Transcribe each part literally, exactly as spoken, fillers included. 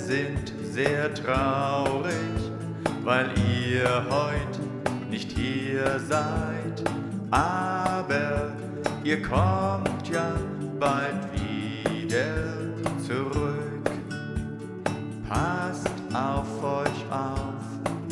sind sehr traurig, weil ihr heute nicht hier seid, aber ihr kommt ja bald wieder zurück. Passt auf euch auf,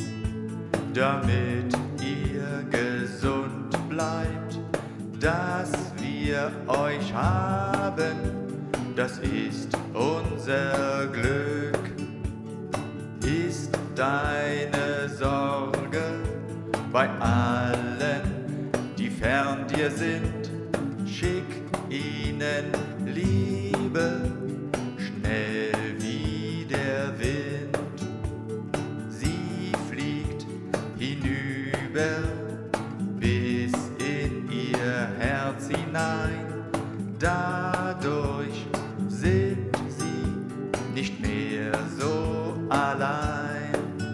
damit ihr gesund bleibt. Dass wir euch haben, das ist unser Glück. Ist deine Sorge bei allen, die fern dir sind, schick ihnen Liebe, schnell wie der Wind. Sie fliegt hinüber bis in ihr Herz hinein, dadurch sind sie nicht mehr so allein.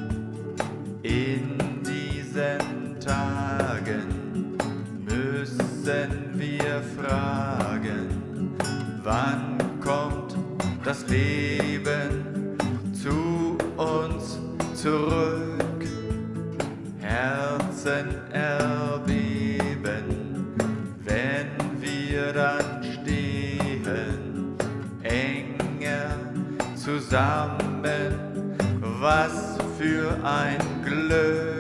In diesen Tagen müssen wir fragen, wann kommt das Leben zu uns zurück? Herzen erbeben, wenn wir dann stehen, enger zusammen, was für ein Glück.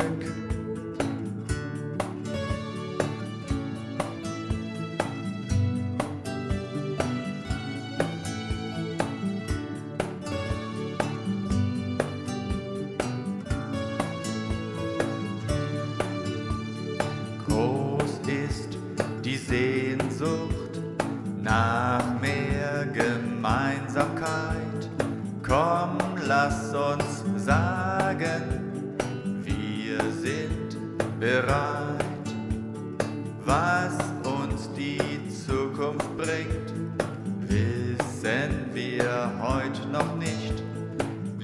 Groß ist die Sehnsucht nach mehr Gemeinsamkeit. Komm, lass uns sagen, wir sind bereit. Was uns die Zukunft bringt, wissen wir heute noch nicht.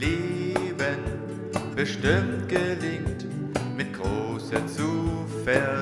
Leben bestimmt gelingt mit großer Zuversicht.